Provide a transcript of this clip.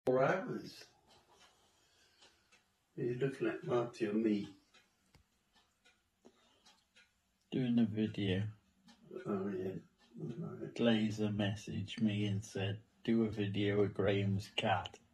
4 hours. You're looking at Marty or me? Doing a video. Oh, yeah. Right. Glazer messaged me and said, do a video of Graham's cat.